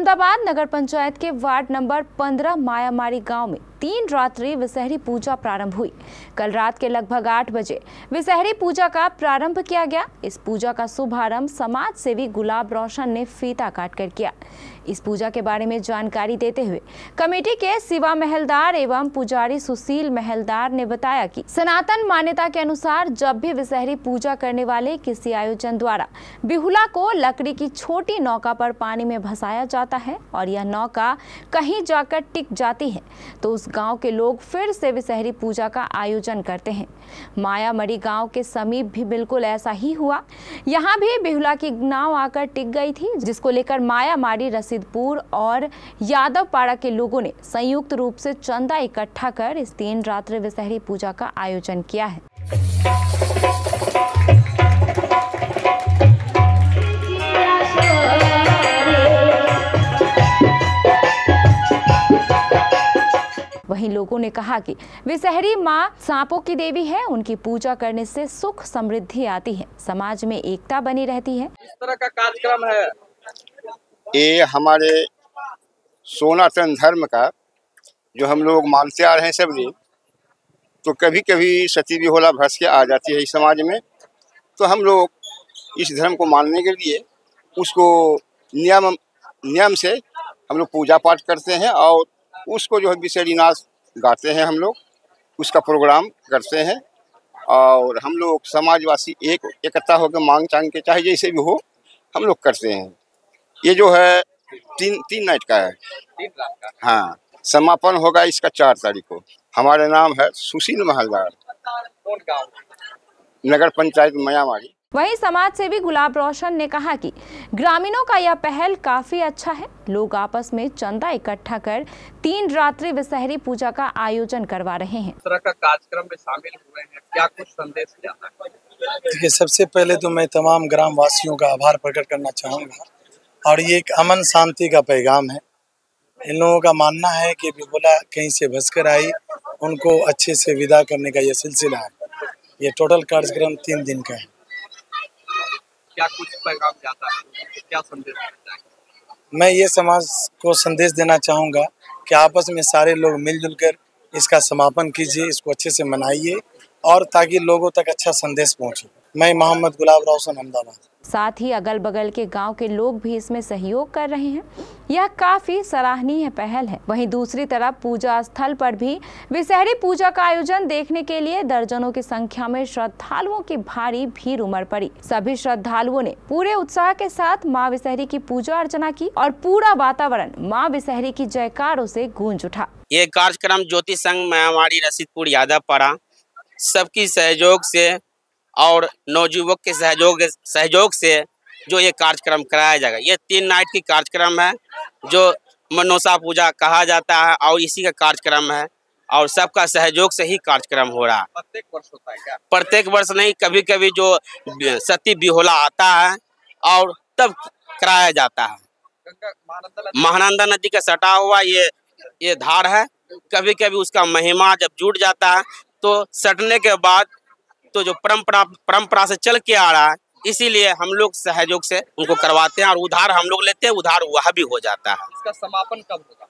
अहमदाबाद नगर पंचायत के ward number 15 मायामारी गांव में 3 रात्रि विषहरी पूजा प्रारंभ हुई। कल रात के लगभग 8 बजे विषहरी पूजा का प्रारंभ किया गया। इस पूजा का शुभारंभ समाज सेवी गुलाब रोशन ने फीता काटकर किया। इस पूजा के बारे में जानकारी देते हुए कमेटी के शिवा महलदार एवं पुजारी सुशील महलदार ने बताया कि सनातन मान्यता के अनुसार जब भी विषहरी पूजा करने वाले किसी आयोजन द्वारा बिहुला को लकड़ी की छोटी नौका पर पानी में भसाया जाता है और यह नौका कहीं जाकर टिक जाती है तो उस गांव के लोग फिर से विषहरी पूजा का आयोजन करते हैं। मायामरी गांव के समीप भी बिल्कुल ऐसा ही हुआ। यहां भी बिहुला की नाव आकर टिक गई थी, जिसको लेकर मायामारी रसीदपुर और यादवपाड़ा के लोगों ने संयुक्त रूप से चंदा इकट्ठा कर इस 3 रात्रि विषहरी पूजा का आयोजन किया है। वहीं लोगों ने कहा कि विषहरी मां सांपों की देवी है, उनकी पूजा करने से सुख समृद्धि आती है, समाज में एकता बनी रहती है। इस तरह का कार्यक्रम है ये हमारे सनातन धर्म का जो हम लोग मानते आ रहे हैं सब दिन, तो कभी कभी सती बिहुला भस के आ जाती है इस समाज में, तो हम लोग इस धर्म को मानने के लिए उसको नियम से हम लोग पूजा पाठ करते हैं और उसको जो है विषहरी नाच गाते हैं, हम लोग उसका प्रोग्राम करते हैं और हम लोग समाजवासी एकता होकर मांग चांग के चाहे जैसे भी हो हम लोग करते हैं। ये जो है तीन नाइट का है। 3 रात का। हाँ, समापन होगा इसका 4 तारीख को। हमारा नाम है सुशील महलदार, कौन गाँव? नगर पंचायत मायामारी। वहीं समाज सेवी गुलाब रोशन ने कहा कि ग्रामीणों का यह पहल काफी अच्छा है। लोग आपस में चंदा इकट्ठा कर 3 रात्रि विषहरी पूजा का आयोजन करवा रहे हैं। इस तरह का कार्यक्रम में शामिल हुए हैं, क्या कुछ संदेश जाता है? देखिए, सबसे पहले तो मैं तमाम ग्राम वासियों का आभार प्रकट करना चाहूँगा और ये एक अमन शांति का पैगाम है। इन लोगों का मानना है कि बिहुला कहीं से भसकर आई, उनको अच्छे से विदा करने का ये सिलसिला है। ये टोटल कार्यक्रम 3 दिन का है। क्या कुछ पैगाम जाता है, क्या संदेश देता है? मैं ये समाज को संदेश देना चाहूँगा कि आपस में सारे लोग मिलजुल कर इसका समापन कीजिए, इसको अच्छे से मनाइए और ताकि लोगों तक अच्छा संदेश पहुँचे। मैं मोहम्मद गुलाब रोशन, अहमदाबाद। साथ ही अगल बगल के गांव के लोग भी इसमें सहयोग कर रहे हैं। यह काफी सराहनीय पहल है। वहीं दूसरी तरफ पूजा स्थल पर भी विषहरी पूजा का आयोजन देखने के लिए दर्जनों की संख्या में श्रद्धालुओं की भारी भीड़ उमड़ पड़ी। सभी श्रद्धालुओं ने पूरे उत्साह के साथ मां विषहरी की पूजा अर्चना की और पूरा वातावरण मां विषहरी की जयकारों से गूंज उठा। ये कार्यक्रम ज्योति संघ मायामारी रसीदपुर यादवपाड़ा सबकी सहयोग से और नवयुवक के सहयोग से जो ये कार्यक्रम कराया जाएगा। ये 3 नाइट की कार्यक्रम है जो मनोसा पूजा कहा जाता है और इसी का कार्यक्रम है और सबका सहयोग से ही कार्यक्रम हो रहा है। प्रत्येक वर्ष होता है क्या? प्रत्येक वर्ष नहीं, कभी कभी जो सती बिहुला आता है और तब कराया जाता है। महानंदा नदी का सटा हुआ ये धार है। कभी कभी उसका महिमा जब जुट जाता है तो सटने के बाद तो जो परंपरा से चल के आ रहा है, इसीलिए हम लोग सहयोग से उनको करवाते हैं और उधार हम लोग लेते हैं, उधार वह भी हो जाता है। इसका समापन कब होगा?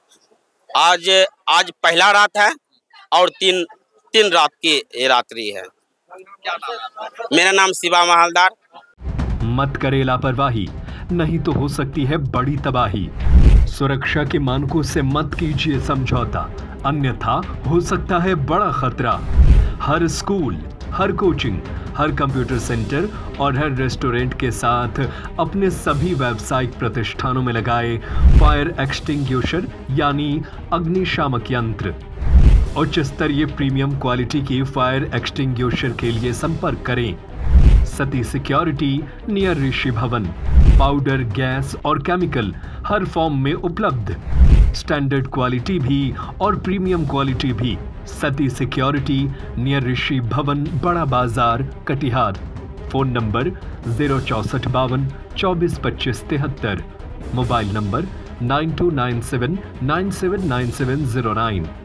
आज पहला रात है और 3 रात की रात्रि है। क्या नाम है? मेरा नाम शिवा महलदार। मत करे लापरवाही, नहीं तो हो सकती है बड़ी तबाही। सुरक्षा के मानकों से मत कीजिए समझौता, अन्यथा हो सकता है बड़ा खतरा। हर स्कूल, हर कोचिंग, हर कंप्यूटर सेंटर और हर रेस्टोरेंट के साथ अपने सभी व्यावसायिक प्रतिष्ठानों में लगाए फायर एक्सटिंग्विशर यानी अग्निशामक यंत्र। उच्च स्तरीय प्रीमियम क्वालिटी की फायर एक्सटिंग्विशर के लिए संपर्क करें। Sati security near Rishi Bhawan. Powder, gas और केमिकल हर फॉर्म में उपलब्ध। स्टैंडर्ड क्वालिटी भी और प्रीमियम क्वालिटी भी। सती security near Rishi Bhawan, Bada Bazaar, Katihar. Phone number 064 52 24 25 73। Mobile number 9297 979709।